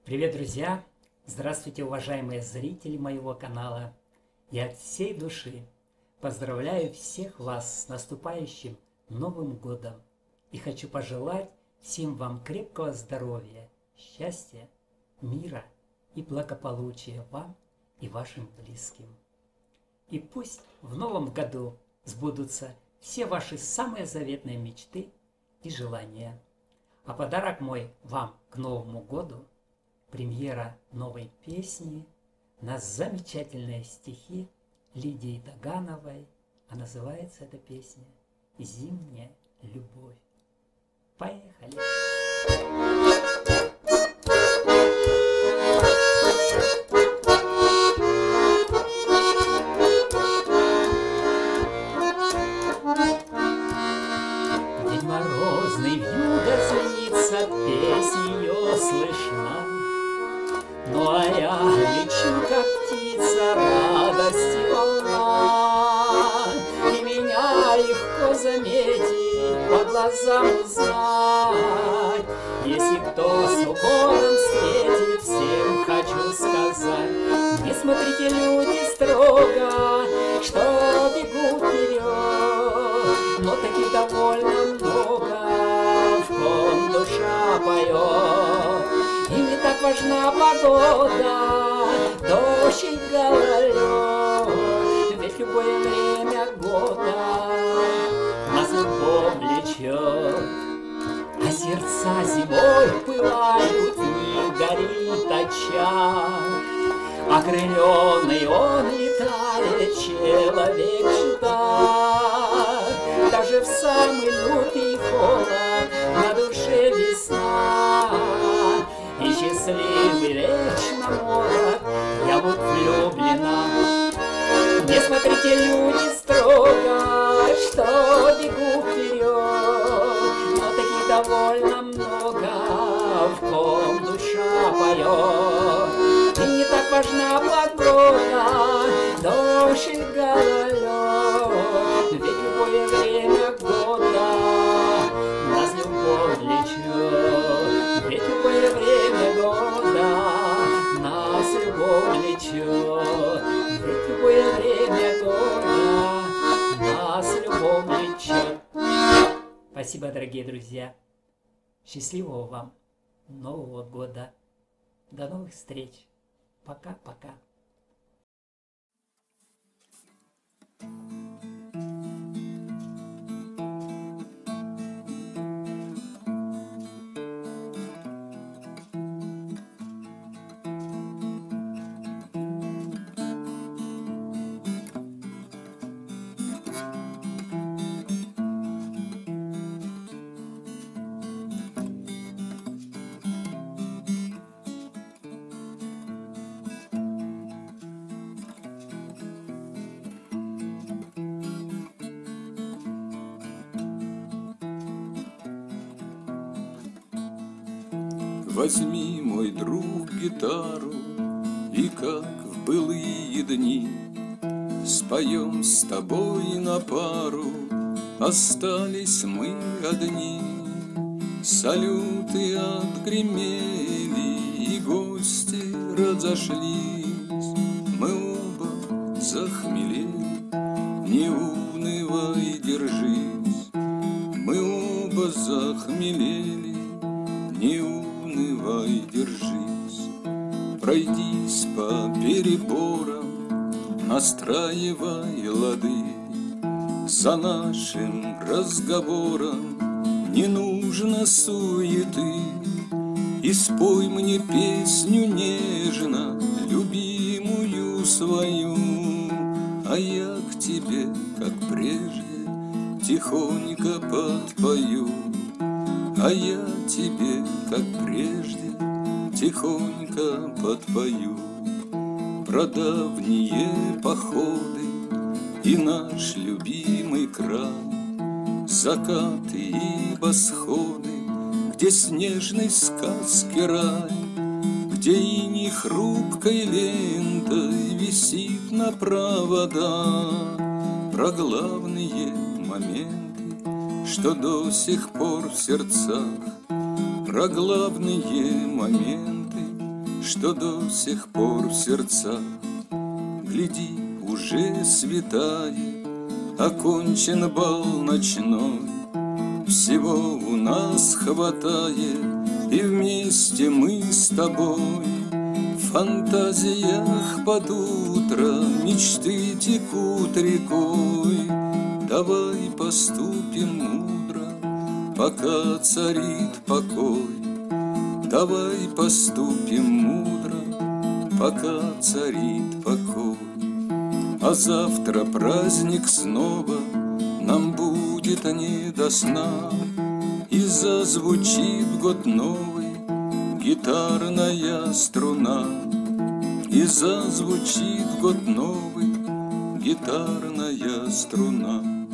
Привет, друзья! Здравствуйте, уважаемые зрители моего канала! Я от всей души поздравляю всех вас с наступающим Новым годом и хочу пожелать всем вам крепкого здоровья, счастья, мира и благополучия вам и вашим близким. И пусть в новом году сбудутся все ваши самые заветные мечты и желания. А подарок мой вам к Новому году – премьера новой песни на замечательные стихи Лидии Дагановой. А называется эта песня «Зимняя любовь». Поехали! День морозный, вьюга злится, песнь ее слышна. Ну а я лечу, как птица, радости волна, и меня легко заметить, по глазам узнать. Если кто с укором встретит, всем хочу сказать: не смотрите, люди, строго, что бегу вперед, но таких довольно много, в ком душа поет. И не так важна погода, дождь и гололед, ведь любое время года нас любовь влечет. А сердца зимой пылают, не горит очаг, окрыленный он летает, человек-чудак. Даже в самый лютый холод на душе весна, и счастливый лечь на морок, я вот влюблена. Не смотрите, люди, строго, что бегу вперед, но таких довольно много, в ком душа поет. И не так важна погода, дождь и гололед, ведь любое время года нас любовь влечет. Ведь любое время года нас любовь влечет. Ведь любое время года нас любовь влечет. Спасибо, дорогие друзья. Счастливого вам Нового года. До новых встреч. Пока-пока. Возьми, мой друг, гитару, и как в былые дни споем с тобой на пару. Остались мы одни, салюты отгремели, и гости разошлись. Мы оба захмелели, не унывай, держись. Мы оба захмелели, не унывай, держись. Пройдись по переборам, настраивай лады. За нашим разговором не нужно суеты. И спой мне песню нежно, любимую свою, а я к тебе, как прежде, тихонько подпою. А я тебе, как прежде, тихонько подпою. Про давние походы и наш любимый край, закаты и восходы, где снежной сказки рай, где иней хрупкой лентой висит на провода. Про главные моменты, что до сих пор в сердцах, про главные моменты, что до сих пор в сердцах. Гляди, уже светает, окончен бал ночной. Всего у нас хватает, и вместе мы с тобой. В фантазиях под утро мечты текут рекой. Давай поступим мудро, пока царит покой. Давай поступим мудро, пока царит покой. А завтра праздник снова, нам будет не до сна. И зазвучит год новый, гитарная струна. И зазвучит год новый, гитарная струна.